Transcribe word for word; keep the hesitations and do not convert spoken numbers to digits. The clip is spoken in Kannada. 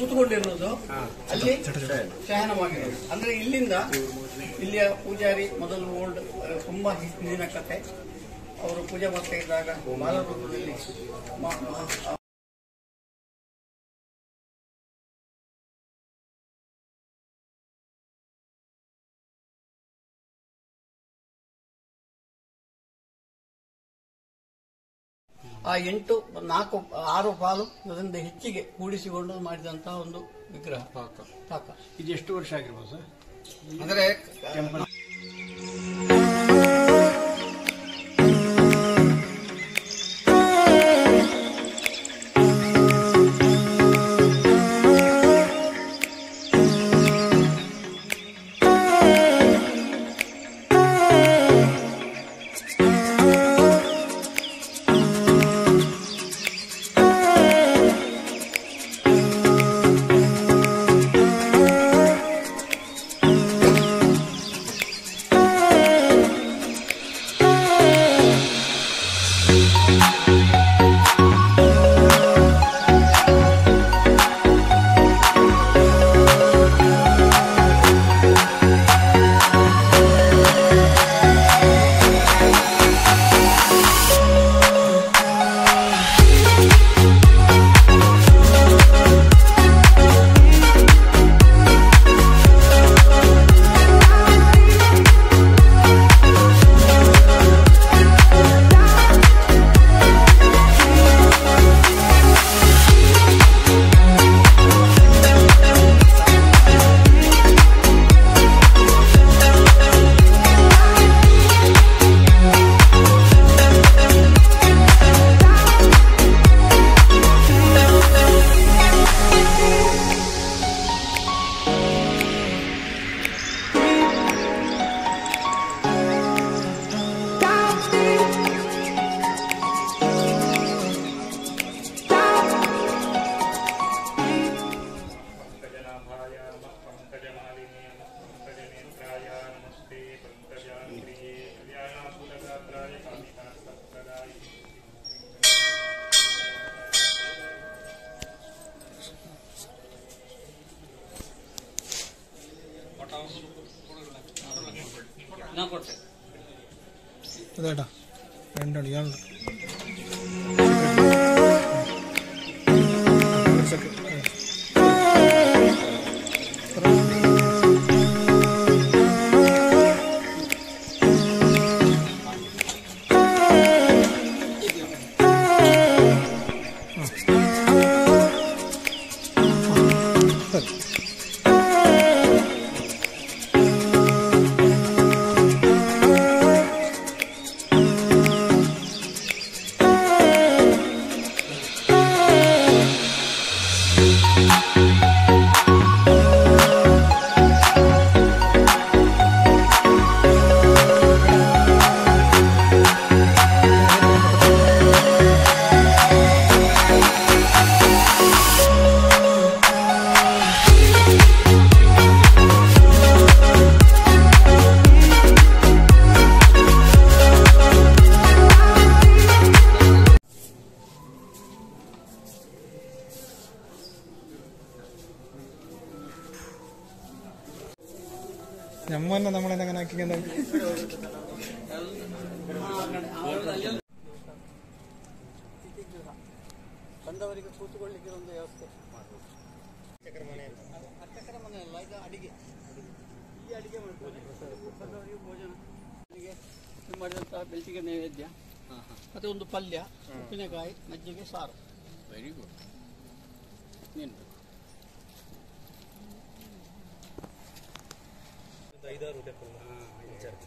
ಕೂತ್ಕೊಂಡಿರೋದು ಅಲ್ಲಿ ಶಯನವಾಗಿರೋದು. ಅಂದ್ರೆ ಇಲ್ಲಿಂದ ಇಲ್ಲಿಯ ಪೂಜಾರಿ ಮೊದಲು ಓಲ್ಡ್ ತುಂಬಾ ಹಿಂದಿನ ಕತೆ. ಅವರು ಪೂಜೆ ಮಾಡ್ತಾ ಇದ್ದಾಗ ಬಾಲರೂಪದಲ್ಲಿ ಆ ಎಂಟು ನಾಲ್ಕು ಆರು ಪಾಲು ಅದರಿಂದ ಹೆಚ್ಚಿಗೆ ಕೂಡಿಸಿಕೊಂಡು ಮಾಡಿದಂತಹ ಒಂದು ವಿಗ್ರಹ ಪಾಕ. ಇದು ಎಷ್ಟು ವರ್ಷ ಆಗಿರ್ಬೋದು ಸರ್? ಅಂದರೆ അതേട്ടാ രണ്ടാണ് ഇയാളുണ്ട് നമ്മന്നെ നമ്മളെങ്ങനെ ആക്കിക്കുന്ന ಬಂದವರಿಗೆ ಕೂತ್ಕೊಳ್ಳಿಕ್ಕೆ ಒಂದು ವ್ಯವಸ್ಥೆ ಅರ್ಚಕರ ಮನೆ ಅಲ್ಲ, ಇದು ಅಡಿಗೆ. ಈ ಅಡಿಗೆ ಮಾಡ್ತಾರೆ ಬಂದವರಿಗೆ ಭೋಜನ ಅಡಿಗೆ ಮಾಡಿದಂತಹ ಬೆಳ್ತಿಗೆ ನೈವೇದ್ಯ ಮತ್ತೆ ಒಂದು ಪಲ್ಯ, ಉಪ್ಪಿನಕಾಯಿ, ಮಜ್ಜಿಗೆ, ಸಾರು. Very good. ಏನು ಐದಾರು ಟೆಂಪಲ್ ಇನ್ಚಾರ್ಜ್.